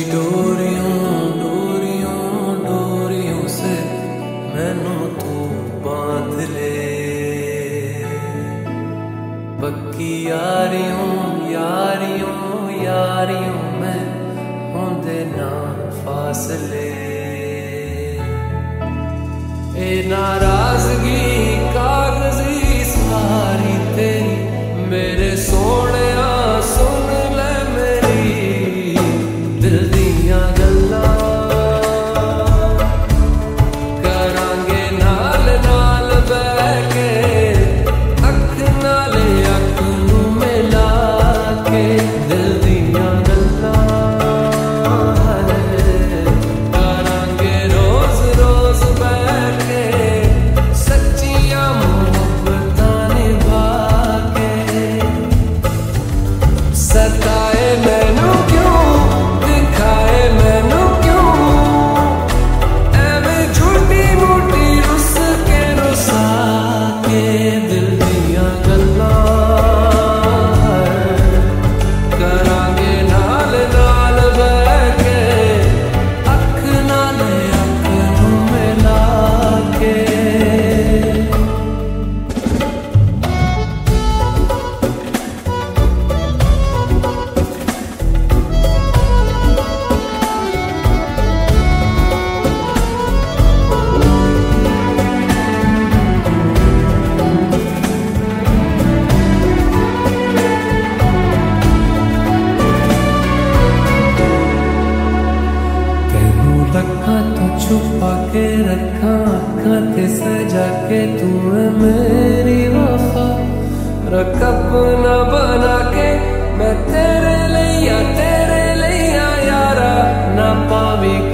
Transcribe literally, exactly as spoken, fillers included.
डोरियों डोरियों डोरियों से मैनू तू बांध ले, पक्की यारियों यारियों यारियों में होंदे ना फासले। ए नाराजगी कागजी सारी तेरी मेरे सोने सुन ले मेरी दिल दियां गल्लां, करांगे नाल नाल बैठ के अख नाल अख नू मिला के दिल दियां गल्लां, करांगे रोज रोज बैठ के सच्चियां मोहब्बतां निभा के। सताए मैनू क्यों दिखाए मैनू क्यों एवें झूठी मूठी रुस के रुसा के दिल दियां गल्लां, करांगे नाल नाल बैठ के अख नाल अख नू मिला के। रखा तो छुपा के रखा अखा ते सजा के तू है मेरी वफा, रख अपना बना के मैं तेरे लिया तेरे लिया यारा ना पावी